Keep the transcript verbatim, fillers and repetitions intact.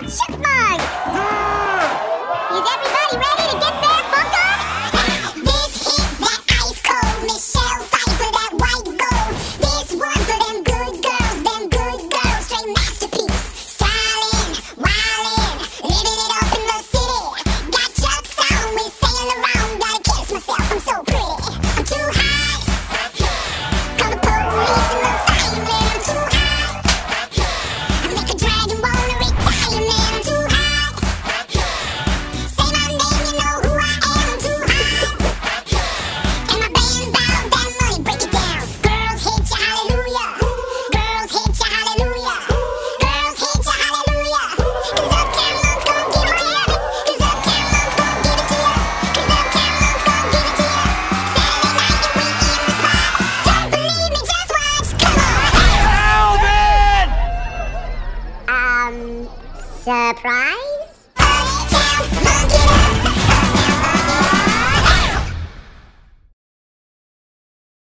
Chipmunks! Is everybody ready to get their funk on? This hit that ice cold, Michelle fight for that white gold. This one for them good girls, them good girls, straight masterpiece. Stylin', wildin', living it up in the city. Got Chuck's on, we sail around, gotta kiss myself, I'm so pretty. I'm too hot. Call the police and the fireman, I'm too hot. I make a dragon wanna retire, man, I'm too hot. Say my name, you know who I am, I'm too hot. And my band bout that money, break it down. Girls hit ya, hallelujah. Girls hit ya, hallelujah. Girls hit ya, hallelujah. Cause Uptown Monk's gon' give it to ya. Cause Uptown Monk's gon' give it to ya. Cause Uptown Monk's gon' give it to ya. Saturday night and we in the spot. Don't believe me, just watch, come on. Alvin! Um, surprise?